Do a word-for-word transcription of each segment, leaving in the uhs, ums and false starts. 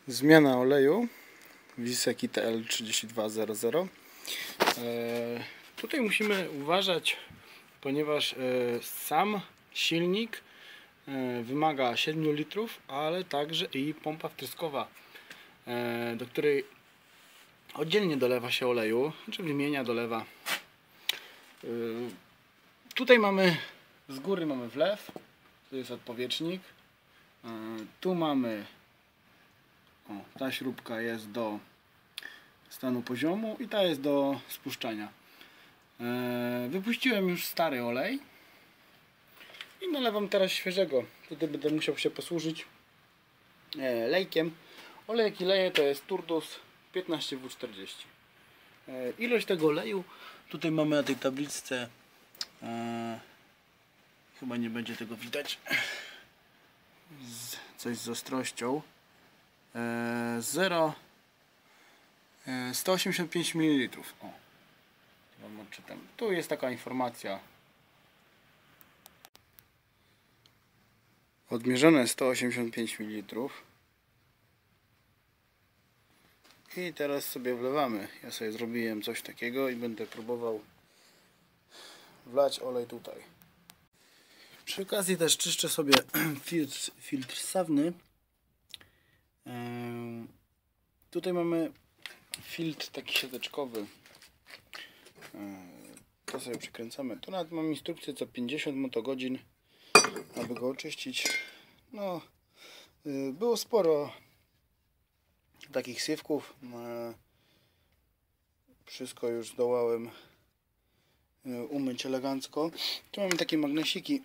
Zmiana oleju Wiseki T L trzydzieści dwa zero zero. E, tutaj musimy uważać, ponieważ e, sam silnik e, wymaga siedmiu litrów, ale także i pompa wtryskowa, e, do której oddzielnie dolewa się oleju, czy wymienia, dolewa. E, tutaj mamy z góry mamy wlew, tu jest odpowietrznik, e, tu mamy O, ta śrubka jest do stanu poziomu i ta jest do spuszczania. E, wypuściłem już stary olej i nalewam teraz świeżego. Tutaj będę musiał się posłużyć e, lejkiem. Olej jaki leję to jest Turdus piętnaście W czterdzieści. E, ilość tego oleju tutaj mamy na tej tabliczce, e, chyba nie będzie tego widać, z, coś z ostrością. zero sto osiemdziesiąt pięć mililitrów. O, wam odczytam. Tu jest taka informacja. Odmierzone sto osiemdziesiąt pięć mililitrów. I teraz sobie wlewamy. Ja sobie zrobiłem coś takiego i będę próbował wlać olej tutaj. Przy okazji też czyszczę sobie filtr, filtr ssawny. Tutaj mamy filtr taki siateczkowy. To sobie przykręcamy. Tu nawet mam instrukcję co pięćdziesiąt motogodzin, aby go oczyścić. No, było sporo takich siewków. Wszystko już zdołałem umyć elegancko. Tu mamy takie magnesiki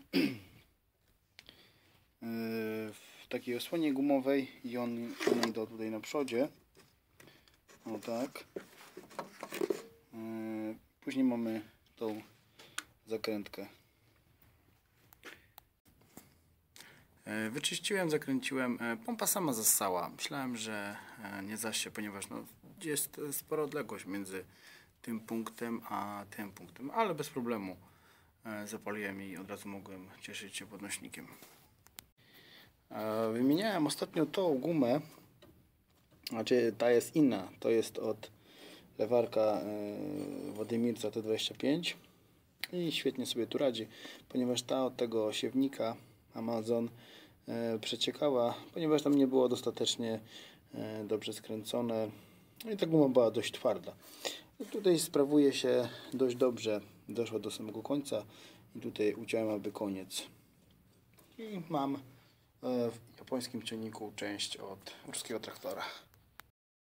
w takiej osłonie gumowej i on, one idą tutaj na przodzie. O tak. Później mamy tą zakrętkę. Wyczyściłem, zakręciłem. Pompa sama zassała. Myślałem, że nie zasie, ponieważ no, jest spora odległość między tym punktem a tym punktem, ale bez problemu zapaliłem i od razu mogłem cieszyć się podnośnikiem. Wymieniałem ostatnio tą gumę, znaczy ta jest inna, to jest od lewarka Władimirca T dwadzieścia pięć i świetnie sobie tu radzi, ponieważ ta od tego siewnika Amazon przeciekała, ponieważ tam nie było dostatecznie dobrze skręcone i ta guma była dość twarda. I tutaj sprawuje się dość dobrze, doszła do samego końca i tutaj uciąłem aby koniec i mam w japońskim ciągniku część od ruskiego traktora.